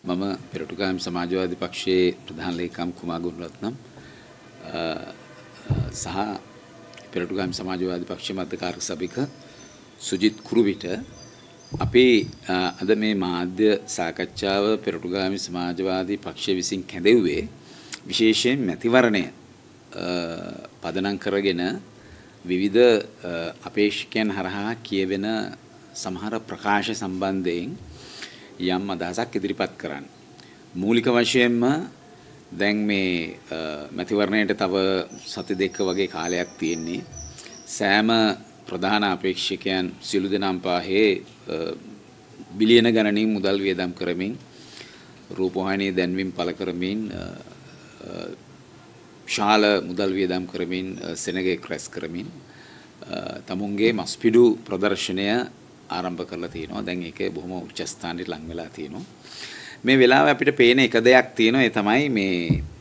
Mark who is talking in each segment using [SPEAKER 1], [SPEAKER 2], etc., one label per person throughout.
[SPEAKER 1] මම පෙරටුගාමී සමාජවාදී පක්ෂයේ ප්‍රධාන ලේකම් කුමාර ගුණරත්නම් සහ පෙරටුගාමී සමාජවාදී පක්ෂයේ මධ්‍යකාරක සභික සුජිත් කුරුවිට අපි අද මේ මාධ්‍ය සාකච්ඡාව පෙරටුගාමී සමාජවාදී පක්ෂය විසින් කැඳෙව්වේ විශේෂයෙන් මැතිවරණය පදනම් කරගෙන විවිධ අපේක්ෂකයන් හරහා කියවෙන සමහර ප්‍රකාශ සම්බන්ධයෙන් යම් අදහසක් ඉදිරිපත් කරන්න. මූලික වශයෙන්ම දැන් මේ මැතිවරණයට තව සති දෙක වගේ කාලයක් තියෙන්නේ. සෑම ප්‍රධාන අපේක්ෂකයන් සියලු දෙනාම පාහේ බිලියන ගණනින් මුදල් වියදම් කරමින් රූපවාහිනී දැන්වීම් පළ කරමින් ශාල මුදල් වියදම් කරමින් සෙනග එක්රැස් කරමින් තමුන්ගේ මස්පිඩු ප්‍රදර්ශනය ආරම්භ කරලා තියෙනවා. දැන් ඒක බොහොම උච්ච ස්ථානයට ලං වෙලා තියෙනවා. මේ වෙලාවේ අපිට පේන එක දෙයක් තියෙනවා. ඒ තමයි මේ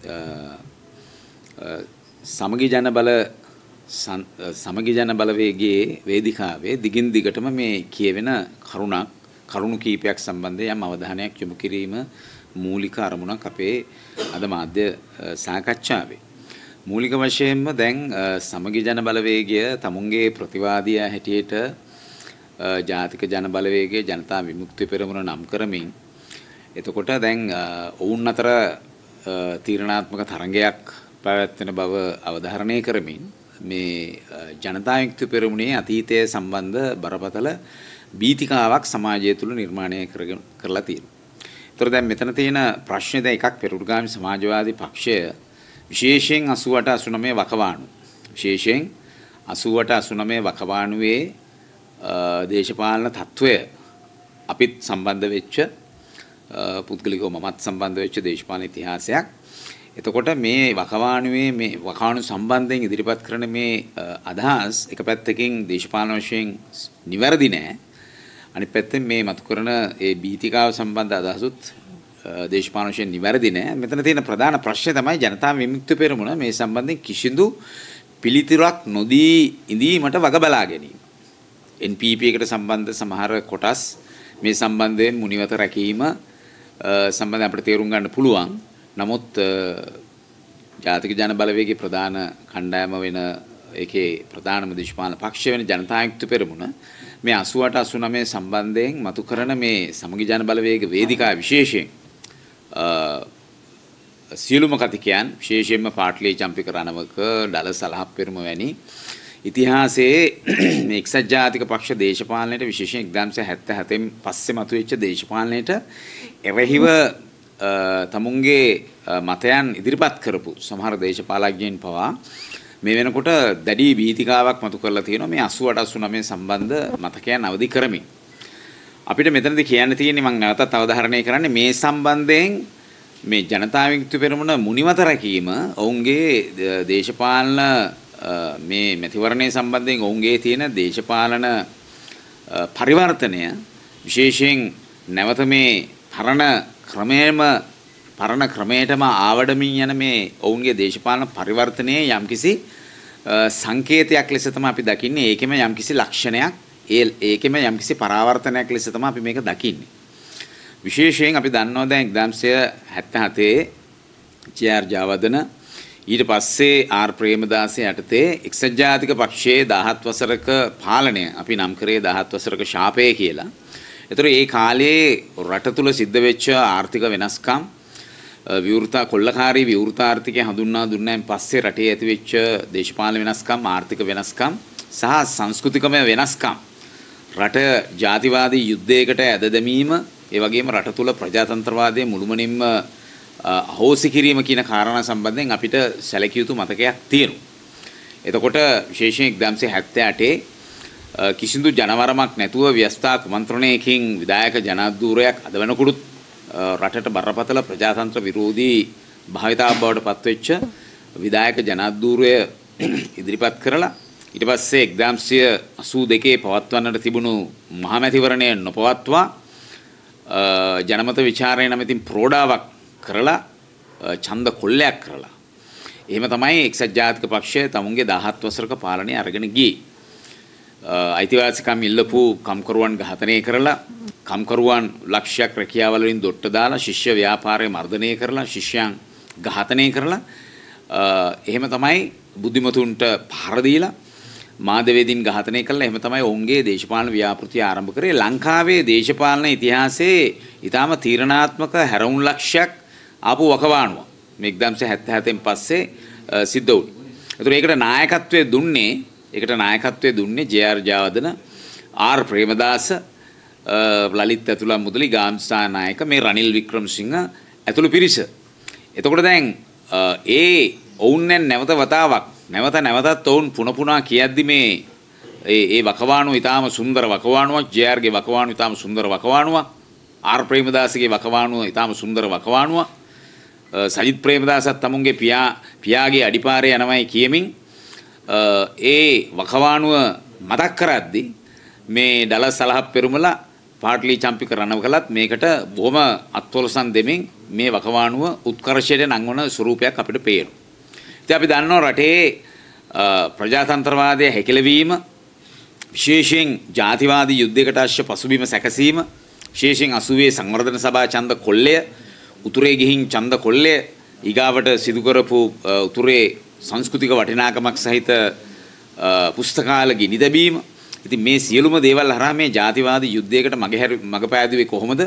[SPEAKER 1] සමගි ජන බලවේගයේ වේදිකාවේ දිගින් දිගටම මේ කියවෙන කරුණු කීපයක් සම්බන්ධයෙන් යම් අවධානයක් යොමු කිරීම මූලික අරමුණක් අපේ අද මාධ්‍ය සාකච්ඡාවේ. මූලික වශයෙන්ම දැන් සමගි ජන බලවේගය තමුන්ගේ ප්‍රතිවාදියා හැටියට ජාතික ජන බලවේගයේ ජනතා විමුක්ති පෙරමුණ නම් කරමින් එතකොට දැන් ඔවුන් අතර තීරණාත්මක තරඟයක් පැවැත්වෙන බව අවධාරණය කරමින් මේ ජනතා විමුක්ති පෙරමුණේ අතීතයේ සම්බන්ධ බරපතල බීතිකාවක් සමාජය තුළ නිර්මාණය කරලා තියෙනවා. ඒතර දැන් මෙතන තියෙන ප්‍රශ්නේ දැන් එකක් පෙරටුගාමී සමාජවාදී පක්ෂය විශේෂයෙන් 88 89 වකවාණු විශේෂයෙන් 88 89 වකවාණුවේ දේශපාලන තත්වය අපිත් සම්බන්ධ වෙච්ච පුද්ගලිකව මමත් සම්බන්ධ වෙච්ච දේශපාලන ඉතිහාසයක්. එතකොට මේ වකවාණුවේ මේ වකවාණු සම්බන්ධයෙන් ඉදිරිපත් කරන මේ අදහස් එක පැත්තකින් දේශපාලන වශයෙන් නිවැරදි නෑ. අනිත් පැත්තෙන් මේ මතු කරන ඒ බීතිකාව සම්බන්ධ අදහසුත් දේශපාලන වශයෙන් නිවැරදි නෑ. මෙතන තියෙන ප්‍රධාන ප්‍රශ්නේ තමයි ජනතා විමුක්ති පෙරමුණ මේ සම්බන්ධයෙන් කිසිදු පිළිතුරක් නොදී ඉඳීමට වග බලා ගැනීම. NPP එකට සම්බන්ධ සමහර කොටස් මේ සම්බන්ධයෙන් මුනිවත රැකීම සම්බන්ධයෙන් අපිට තේරුම් ගන්න පුළුවන්. නමුත් ජාතික ජන බලවේගයේ ප්‍රධාන කණ්ඩායම වෙන ඒකේ ප්‍රධානම දේශපාලන පක්ෂය වෙන ජනතා විමුක්ති පෙරමුණ මේ 88 89 සම්බන්ධයෙන් මතු කරන මේ සමගි ජන බලවේග වේදිකාව විශේෂයෙන් සියලුම කතිකයන් විශේෂයෙන්ම පාටලී චම්පික රණවක ඩල සලහප් පෙරමුණ වැනි ඉතිහාසයේ මේ එක්සත් ජාතික පක්ෂ දේශපාලනයට විශේෂයෙන් 1977 පස්සේ මතුවෙච්ච දේශපාලනයට එරෙහිව තමුන්ගේ මතයන් ඉදිරිපත් කරපු සමහර දේශපාලඥයින් පවා මේ වෙනකොට දැඩි බීතිකාවක් මතු කරලා තියෙනවා මේ 88 89 සම්බන්ධ මතකයන් අවදි කරමින්. අපිට මෙතනදී කියන්න තියෙන්නේ මම නැවතත් අවධාරණය කරන්නේ මේ සම්බන්ධයෙන් මේ ජනතා විමුක්ති පෙරමුණ මුනිවත රැකීම ඔවුන්ගේ දේශපාලන මේ මැතිවරණය සම්බන්ධයෙන් ඔවුන්ගේ තියෙන දේශපාලන පරිවර්තනය විශේෂයෙන් නැවත මේ පරණ ක්‍රමයටම ආවඩමින් යන මේ ඔවුන්ගේ දේශපාලන පරිවර්තනයේ යම්කිසි සංකේතයක් ලෙස තමයි අපි දකින්නේ. ඒකෙම යම්කිසි ලක්ෂණයක් ඒකෙම යම්කිසි පරාවර්තනයක් ලෙස තමයි අපි මේක දකින්නේ. විශේෂයෙන් අපි දන්නවා දැන් 1977 ජේ.ආර්. ජයවර්ධන ඊට පස්සේ ආර් ප්‍රේමදාස යටතේ එක්සත් ජාතික පක්ෂයේ 17 වසරක පාලනය අපි නම් කරේ 17 වසරක ශාපය කියලා. ඒතර ඒ කාලේ රට තුල සිද්ධ වෙච්ච ආර්ථික වෙනස්කම් කොල්ලකාරී විවෘතාර්ථිකය හඳුන්වා දුන්නාන් පස්සේ රටේ ඇති වෙච්ච දේශපාලන වෙනස්කම් ආර්ථික වෙනස්කම් සහ සංස්කෘතිකමය වෙනස්කම් රට ජාතිවාදී යුද්ධයකට ඇද දැමීම ඒ වගේම රට තුල ප්‍රජාතන්ත්‍රවාදයේ මුළුමනින්ම අහෝසි කිරීම කියන කාරණා සම්බන්ධයෙන් අපිට සැලකිය යුතු මතකයක් තියෙනවා. එතකොට විශේෂයෙන් 1978 කිසිදු ජනවරමක් නැතුව ව්‍යවස්ථා කුමන්ත්‍රණයකින් විධායක ජනාධිපතිවරයෙක් අද වෙනකොටත් රටට බරපතල ප්‍රජාතන්ත්‍ර විරෝධී භාවිතාවක් බවට පත්වෙච්ච විධායක ජනාධිපතිවරය ඉදිරිපත් කරලා ඊට පස්සේ 1982 පවත්වන්නට තිබුණු මහමැතිවරණය නොපවත්වා ජනමත විචාරය නැමැතින් ප්‍රෝඩාවක් කරලා ඡන්ද කොල්ලයක් කරලා එහෙම තමයි එක්සත් ජාතික පක්ෂය තමුන්ගේ 17 වසරක පාලනය අරගෙන ගියේ. අයිතිවාසිකම් ඉල්ලපු කම්කරුවන් ඝාතනය කරලා කම්කරුවන් ලක්ෂයක් රැකියාවල වලින් දොට්ට දාලා ශිෂ්‍ය ව්‍යාපාරය මර්ධනය කරලා ශිෂ්‍යයන් ඝාතනය කරලා එහෙම තමයි බුද්ධිමතුන්ට පහර දීලා මාධ්‍යවේදීන් ඝාතනය කළා. එහෙම තමයි ඔවුන්ගේ දේශපාලන ව්‍යාපෘතිය ආරම්භ කරේ. ලංකාවේ දේශපාලන ඉතිහාසයේ ඊටාම තීරණාත්මක හැරවුම් ලක්ෂයක් ආපු වකවානුව මේ 1977න් පස්සේ සිද්ධ වුණේ. ඒකට ඒකට නායකත්වයේ දුන්නේ J R. Jayewardene, R. Premadasa, Lalith Athulathmudali, ගාම්සා නායක, මේ රනිල් වික්‍රමසිංහ ඇතුළු පිරිස. එතකොට දැන් ඔවුන් නැවත වතාවක් නැවතත් ඔවුන් පුන කියද්දි මේ ඒ වකවානුව ඊටාම සුන්දර වකවානුවක්, ජේ.ආර්.ගේ වකවානුව ඊටාම සුන්දර වකවානුවක්, ආර්. ප්‍රේමදාසගේ වකවානුව ඊටාම සුන්දර වකවානුවක්, සජිත් ප්‍රේමදාසත් තමුන්ගේ පියාගේ අඩිපාරේ යනවායි කියමින් ඒ වකවානුව මතක් කරද්දී මේ ඩලස් සලහප් පෙරුමලා පාට්ලි චම්පික රණව කළත් මේකට බොහොම අත්වලසන් දෙමින් මේ වකවානුව උත්කර්ෂයට නංවන ස්වරූපයක් අපිට පේනවා. ඉතින් අපි දන්නවා රටේ ප්‍රජාතන්ත්‍රවාදය හැකිලවීම, විශේෂයෙන් ජාතිවාදී යුද්ධයකට අවශ්‍ය පසුබිම සැකසීම, විශේෂයෙන් 80 සංවර්ධන සභා ඡන්ද කොල්ලය, උතුරේ ගිහින් ඡන්ද කොල්ලය, ඊගාවට සිදු කරපු උතුරේ සංස්කෘතික වටිනාකමක් සහිත පුස්තකාල ගිනි දැබීම. ඉතින් මේ සියලුම දේවල් හරහා මේ ජාතිවාදී යුද්ධයකට මග පෑදුවේ කොහොමද?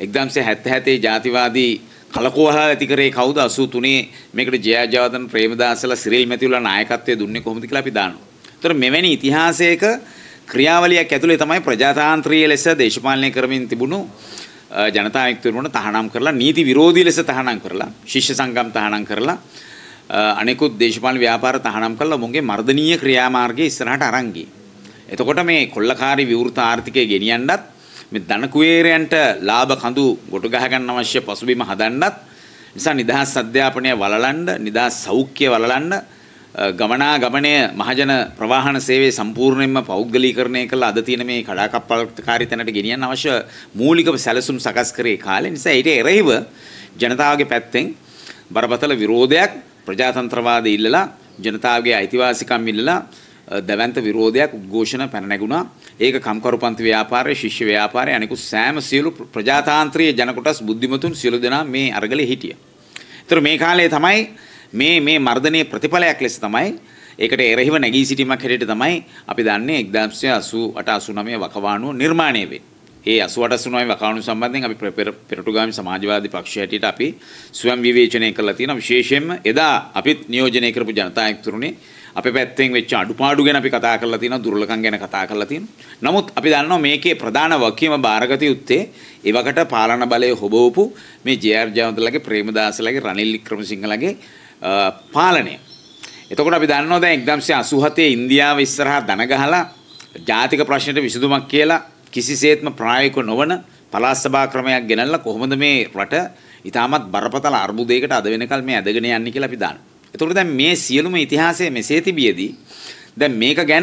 [SPEAKER 1] 1977 ජාතිවාදී කලකෝහල ඇති කරේ කවුද? 83 මේකට ජේ.ආර්. ජයවර්ධන, ප්‍රේමදාසලා, සිරිල් මැතිවලා නායකත්වයේ දුන්නේ කොහොමද කියලා අපි දන්නවා. ඒතර මෙවැනි ඉතිහාසයක ක්‍රියාවලියක් ඇතුලේ තමයි ප්‍රජාතාන්ත්‍රීය ලෙස දේශපාලනය කරමින් තිබුණු ජනතා විමුක්තිවරුන්ට තහනම් කරලා, නීති විරෝධී ලෙස තහනම් කරලා, ශිෂ්‍ය සංගම් තහනම් කරලා, අනෙකුත් දේශපාලන ව්‍යාපාර තහනම් කරලා මුන්ගේ මර්ධනීය ක්‍රියාමාර්ගයේ ඉස්සරහට අරන් ගියේ. එතකොට මේ කොල්ලකාරී විවෘත ආර්ථිකය ගෙනියන්නත්, මේ ධන කුවේරයන්ට ලාභ කඳු ගොඩ ගහ ගන්න අවශ්‍ය පසුබිම හදන්නත්, නිසා නිදහස් අධ්‍යාපනය වලලන්න, නිදහස් සෞඛ්‍ය වලලන්න, ගමනාගමනය මහජන ප්‍රවාහන සේවය සම්පූර්ණයෙන්ම පෞද්ගලීකරණය කළා අද තියෙන මේ කඩාකප්පල්කාරී තැනට ගෙනියන්න අවශ්‍ය මූලික සැලසුම් සකස් කරේ කාලේ. නිසා ඊට එරෙහිව ජනතාවගේ පැත්තෙන් බරපතල විරෝධයක් ප්‍රජාතන්ත්‍රවාදය ඉල්ලලා, ජනතාවගේ අයිතිවාසිකම් ඉල්ලලා දවැන්ත විරෝධයක් උද්ඝෝෂණ පැන නැගුණා. ඒක කම්කරුපන්ති ව්‍යාපාරය, ශිෂ්‍ය ව්‍යාපාරය, අනිකුත් සෑම සියලු ප්‍රජාතාන්ත්‍රීය ජන කොටස්, බුද්ධිමතුන් සියලු දෙනා මේ අරගලේ හිටියා. ඒතර මේ කාලේ තමයි මේ මර්ධනයේ ප්‍රතිඵලයක් ලෙස තමයි ඒකට එරෙහිව නැගී සිටීමක් හැටියට තමයි අපි දන්නේ 1988 89 වකවානුව නිර්මාණය වෙන්නේ. ඒ 88 89 වකවානුව සම්බන්ධයෙන් අපි පෙරටුගාමී සමාජවාදී පක්ෂය හැටියට අපි ස්වයං විවේචනය කළා තියෙනවා. විශේෂයෙන්ම එදා අපිත් නියෝජනය කරපු ජනතා එක්තුරුනේ අපේ පැත්තෙන් වෙච්ච අඩුපාඩු ගැන අපි කතා කරලා තියෙනවා, දුර්ලභකම් ගැන කතා කරලා තියෙනවා. නමුත් අපි දන්නවා මේකේ ප්‍රධාන වගකීම බාරගත යුත්තේ එවකට පාලන බලය හොබවපු මේ ජේ.ආර්. ජයවර්ධනලාගේ, ප්‍රේමදාසලාගේ, රනිල් වික්‍රමසිංහලාගේ පාලනය. එතකොට අපි දන්නවා දැන් 1987 ඉන්දියාව ඉස්සරහා දන ගහලා ජාතික ප්‍රශ්නෙට විසඳුමක් කියලා කිසිසේත්ම ප්‍රායෝගික නොවන පළාත් සභා ක්‍රමයක් ගෙනල්ලා කොහොමද මේ රට ඊටමත් බරපතල අර්බුදයකට අද වෙනකල් මේ ඇදගෙන යන්නේ කියලා අපි දන්නවා. එතකොට දැන් මේ සියලුම ඉතිහාසය මෙසේ තිබියදී දැන් මේක ගැන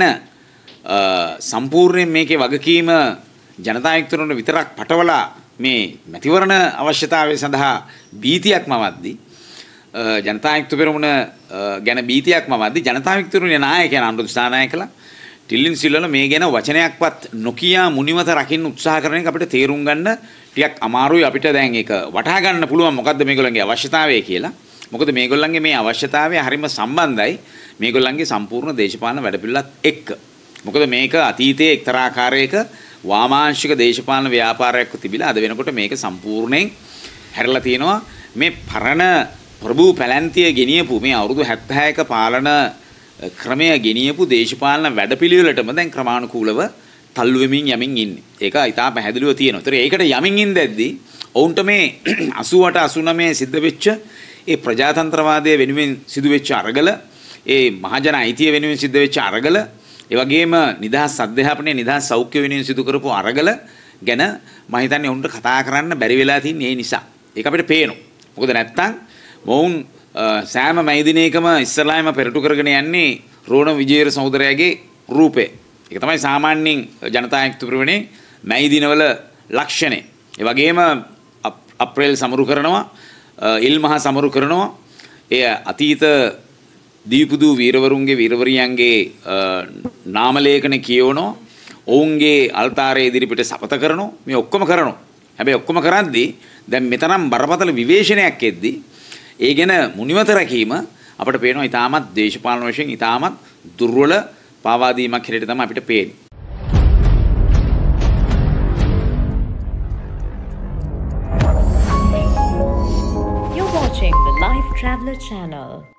[SPEAKER 1] සම්පූර්ණයෙන් මේකේ වගකීම ජනතා විමුක්තිවරුන්ට විතරක් පටවලා මේ මැතිවරණ අවශ්‍යතාවය සඳහා බීතියක් මවද්දී ජනතා විමුක්ති පෙරමුණ ගැන බීතියක් මවද්දී ජනතා විමුක්තිවරුන්ගේ නායකයන් අනුර දිසානායකලා ටිල්ලින් සිල්වල මේ ගැන වචනයක්වත් නොකිය මුනිමත රකින්න උත්සාහ කරන එක අපිට තේරුම් ගන්න ටිකක් අමාරුයි. අපිට දැන් ඒක වටහා ගන්න පුළුවන් මොකද්ද මේගොල්ලන්ගේ අවශ්‍යතාවය කියලා. මොකද මේගොල්ලන්ගේ මේ අවශ්‍යතාවය හරිම සම්බන්ධයි මේගොල්ලන්ගේ සම්පූර්ණ දේශපාලන වැඩපිළිවෙලත් එක්ක. මොකද මේක අතීතයේ එක්තරා ආකාරයක වාමාංශික දේශපාලන ව්‍යාපාරයක් තිබිලා අද වෙනකොට මේක සම්පූර්ණයෙන් හැරලා තියෙනවා. මේ පරණ ප්‍රභූ පැලැන්තිය ගෙනියපු මේ අවුරුදු 76ක පාලන ක්‍රමය ගෙනියපු දේශපාලන වැඩපිළිවෙලටම දැන් ක්‍රමානුකූලව තල්ලු වෙමින් යමින් ඉන්නේ. ඒක ඉතා පැහැදිලිව තියෙනවා. ඒතර ඒකට යමින් ඉඳද්දී ඔවුන්ට මේ 88 89 සිද්ධ වෙච්ච ඒ ප්‍රජාතන්ත්‍රවාදයේ වෙනුවෙන් සිදු වෙච්ච අරගල, ඒ මහජන අයිතිය වෙනුවෙන් සිද්ධ වෙච්ච අරගල, ඒ වගේම නිදහස් අධ්‍යාපනයේ නිදහස් සෞඛ්‍ය වෙනුවෙන් සිදු කරපු අරගල ගැන මම හිතන්නේ උන්ට කතා කරන්න බැරි වෙලා තින්නේ ඒ නිසා. ඒක අපිට පේනවා. මොකද නැත්තම් මොවුන් සෑම මැයි දිනයකම ඉස්සරළාම පෙරටු කරගෙන යන්නේ රෝණ විජේර සහෝදරයාගේ රූපේ. ඒක තමයි සාමාන්‍යයෙන් ජනතා විමුක්ති පෙරමුණේ මැයි දිනවල ලක්ෂණය. ඒ වගේම අප්‍රේල් සමරු කරනවා, ඉල් මහ සමරු කරනවා. එය අතීත දීපුදු වීරවරුන්ගේ වීරවරියන්ගේ නාමලේඛන කියවනවා. ඔවුන්ගේ අල්තාරයේ ඉදිරිපිට සපත කරනවා. මේ ඔක්කොම කරනවා. හැබැයි ඔක්කොම කරද්දී දැන් මෙතරම් බරපතල විවේචනයක් එද්දී ඒ ගැන මුනිවත රැකීම අපිට පේනවා ඊටමත් දේශපාලන වශයෙන් ඊටමත් දුර්වල පාවාදීමක් හැටියට තමයි අපිට පේන්නේ.
[SPEAKER 2] You're watching the Life Traveller channel.